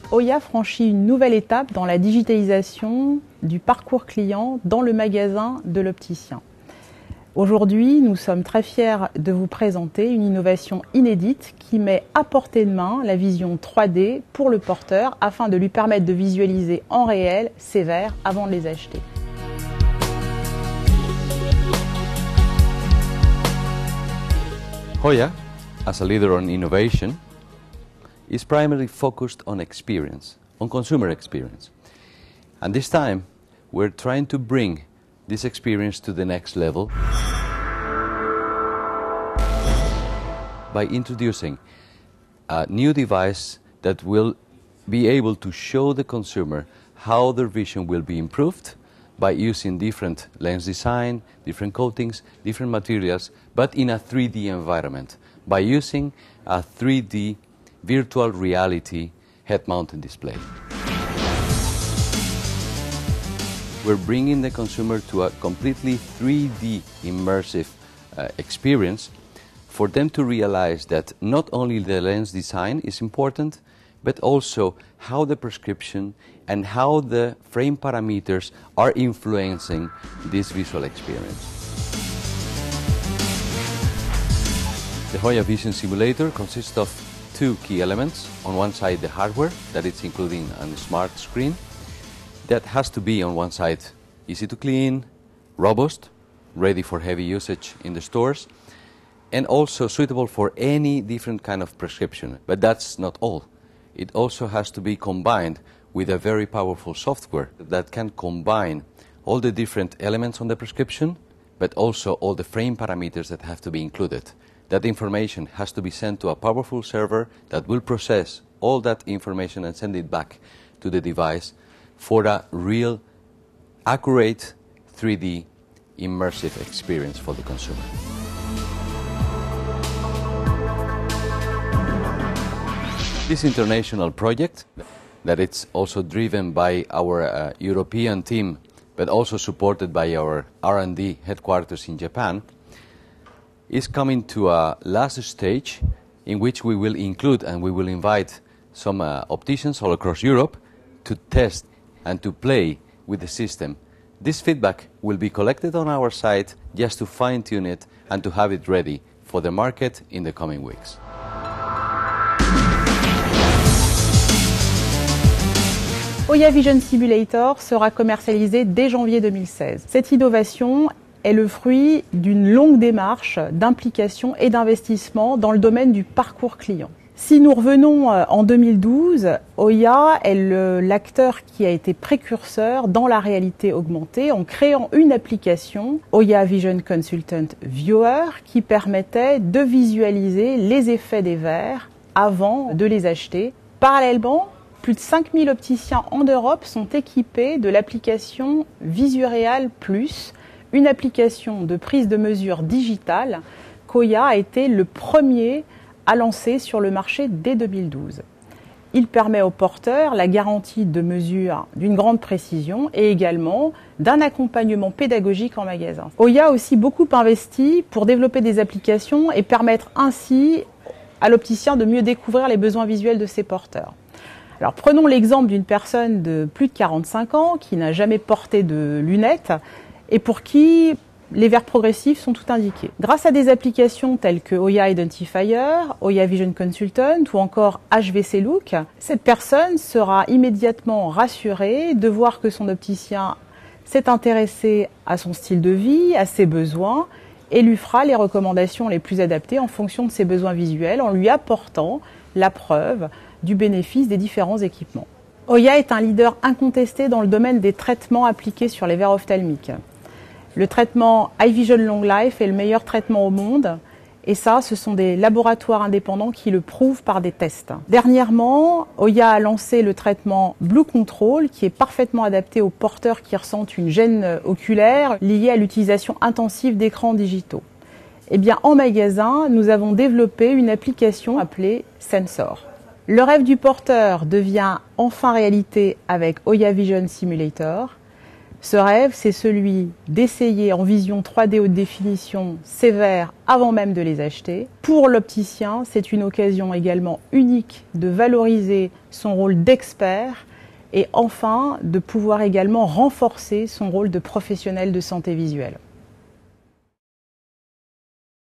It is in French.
Oya franchit une nouvelle étape dans la digitalisation du parcours client dans le magasin de l'opticien. Aujourd'hui, nous sommes très fiers de vous présenter une innovation inédite qui met à portée de main la vision 3D pour le porteur afin de lui permettre de visualiser en réel ses verres avant de les acheter. Hoya, as a leader on innovation, is primarily focused on experience, on consumer experience. And this time, we're trying to bring this experience to the next level by introducing a new device that will be able to show the consumer how their vision will be improved by using different lens design, different coatings, different materials, but in a 3D environment, by using a 3D virtual reality head-mounted display. We're bringing the consumer to a completely 3D immersive experience for them to realize that not only the lens design is important, but also how the prescription and how the frame parameters are influencing this visual experience. The Hoya Vision Simulator consists of two key elements. On one side, the hardware, that it's including a smart screen, that has to be on one side easy to clean, robust, ready for heavy usage in the stores, and also suitable for any different kind of prescription. But that's not all. It also has to be combined with a very powerful software that can combine all the different elements on the prescription, but also all the frame parameters that have to be included. That information has to be sent to a powerful server that will process all that information and send it back to the device for a real, accurate 3D immersive experience for the consumer. This international project, that it's also driven by our European team, but also supported by our R&D headquarters in Japan, is coming to a last stage in which we will include and we will invite some opticians all across Europe to test and to play with the system. This feedback will be collected on our site just to fine-tune it and to have it ready for the market in the coming weeks. Oya Vision Simulator sera commercialisé dès janvier 2016. Cette innovation est le fruit d'une longue démarche d'implication et d'investissement dans le domaine du parcours client. Si nous revenons en 2012, Oya est l'acteur qui a été précurseur dans la réalité augmentée en créant une application, Oya Vision Consultant Viewer, qui permettait de visualiser les effets des verres avant de les acheter. Parallèlement, plus de 5000 opticiens en Europe sont équipés de l'application Visureal Plus, une application de prise de mesure digitale qu'Oya a été le premier à lancer sur le marché dès 2012. Il permet aux porteurs la garantie de mesure d'une grande précision et également d'un accompagnement pédagogique en magasin. Oya a aussi beaucoup investi pour développer des applications et permettre ainsi à l'opticien de mieux découvrir les besoins visuels de ses porteurs. Alors prenons l'exemple d'une personne de plus de 45 ans qui n'a jamais porté de lunettes et pour qui les verres progressifs sont tout indiqués. Grâce à des applications telles que Oya Identifier, Oya Vision Consultant ou encore HVC Look, cette personne sera immédiatement rassurée de voir que son opticien s'est intéressé à son style de vie, à ses besoins et lui fera les recommandations les plus adaptées en fonction de ses besoins visuels en lui apportant la preuve du bénéfice des différents équipements. Oya est un leader incontesté dans le domaine des traitements appliqués sur les verres ophtalmiques. Le traitement iVision Long Life est le meilleur traitement au monde et ça, ce sont des laboratoires indépendants qui le prouvent par des tests. Dernièrement, Oya a lancé le traitement Blue Control qui est parfaitement adapté aux porteurs qui ressentent une gêne oculaire liée à l'utilisation intensive d'écrans digitaux. Eh bien, en magasin, nous avons développé une application appelée Sensor. Le rêve du porteur devient enfin réalité avec Oya Vision Simulator. Ce rêve, c'est celui d'essayer en vision 3D haute définition sévère avant même de les acheter. Pour l'opticien, c'est une occasion également unique de valoriser son rôle d'expert et enfin de pouvoir également renforcer son rôle de professionnel de santé visuelle.